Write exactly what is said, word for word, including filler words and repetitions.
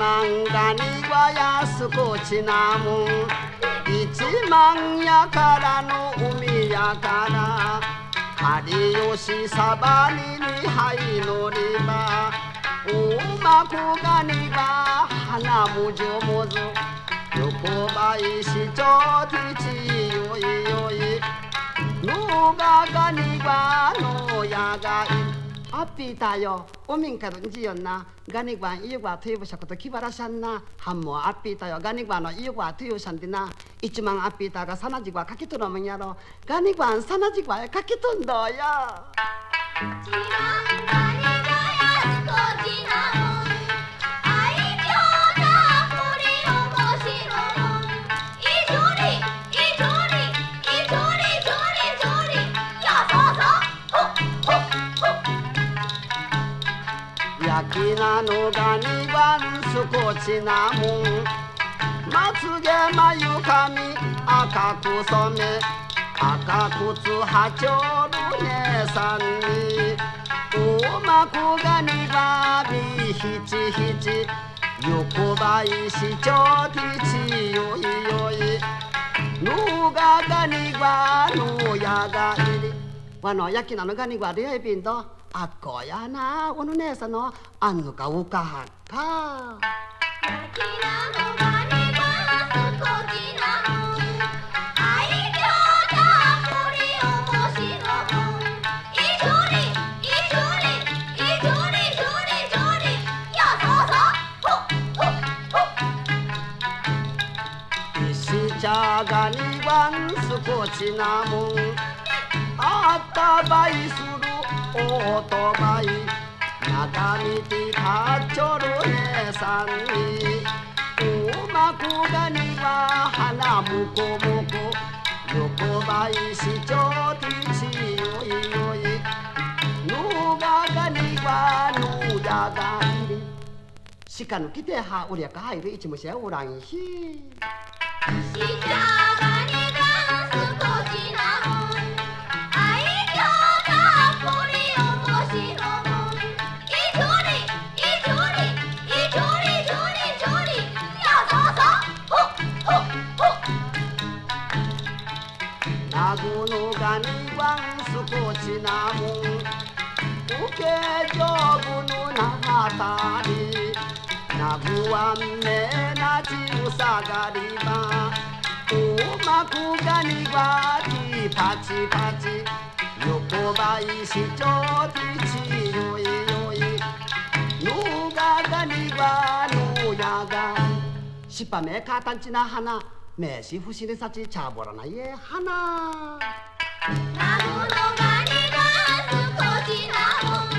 万がには安くちなもん一万やからの海やから有吉サバニにはいのりばうまくがにが花むじゅむず横ばいしちょてちよいよいのががにがのやがいアピータよおみんかるんじよなガニグワンイユグワトゥユブシャコトキバラシャンなハンモアピータよガニグワンのイユグワトゥユシャンディな一万アピータがサナジグワかけとるもんやろガニグワンサナジグワへかけとんどよ焼きなのがにばんすこちなもんまつげまゆかみ赤く染め赤くつはちょる姉さんにうまくがにばびひちひち横ばいしちょてちよいよいぬががにばぬやがいりわの焼きなのがにばでやいびんとAko ya na, wano nesa no, ano ka ukahan ka. Yakina no gani wa sukoji na mo, aibyo ta kuri omoshiro mo. Ijori, ijori, ijori, jori, jori, ya so so, ho, ho, ho. Ishicha gani wa sukoji na mo, atabay suru.オートバイ長道かっちょる姉さんにうまくがには花むこむこ横ばいしちょてちよいよいぬががにはぬやがいりしかぬきてはうりゃかはいるいちむしゃおらんひしかがにがすこちなもんあいびょうたっぷりなぐのがにわんすこちなもんうけじょぶのなはたりなぐわんめなちうさがりばうまくがにわきパチパチ横ばいしちょてちよいよいぬががにわぬやがしっぱめかたんちな花めしふしりさちちゃぼらないえ花なぐのがにがすこちなもん